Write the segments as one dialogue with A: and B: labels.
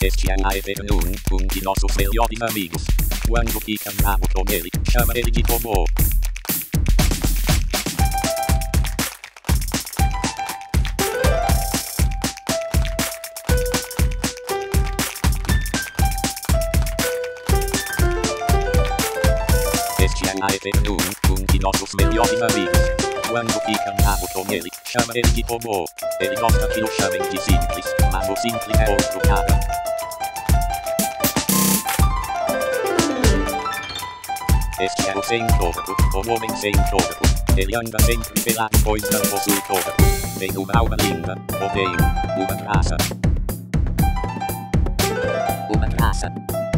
A: Este é a Evernoon, de nossos melhores amigos. Quando fica bravo com ele, chama ele de robô. Este é a Evernoon, de nossos melhores amigos. Quando fica bravo com ele, chama ele de robô. Ele gosta que o chamem de simples, mas o simples é outro cara. Este é o sem corpo, o homem sem corpo. Ele anda sempre pelado, pois não possui corpo. Tem uma alma linda, porém, uma graça. Uma graça.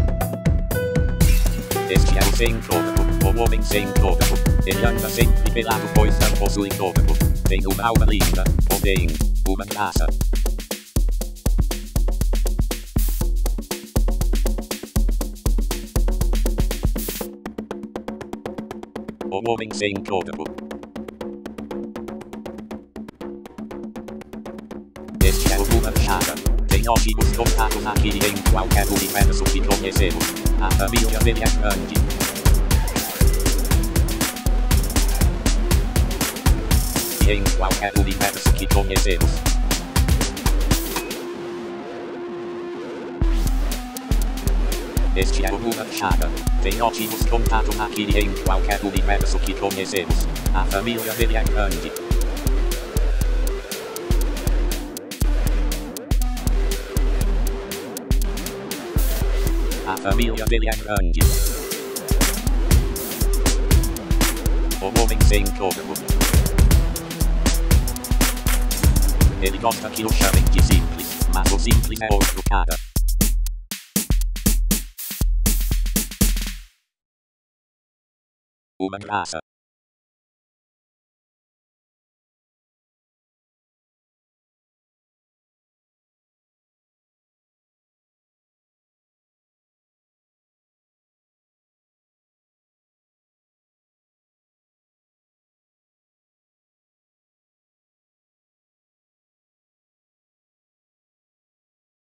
A: Este é o sem corpo, o homem sem corpo. Ele anda sempre pelado, pois não possui corpo. Tem uma alma linda, porém, uma graça. O homem sem corpo. Este é o Boomer Chata. Tem ótimos contatos aqui em qualquer universo que conhecemos. A família dele é grande. E em qualquer universo que conhecemos. Este é o Boomer Chata. Tem ótimos contatos aqui em qualquer universo que conhecemos. A família dele é grande. A família dele é grande. O homem sem corpo. Ele gosta que o chamem de simples, mas o simples é outro cara. Uma graça.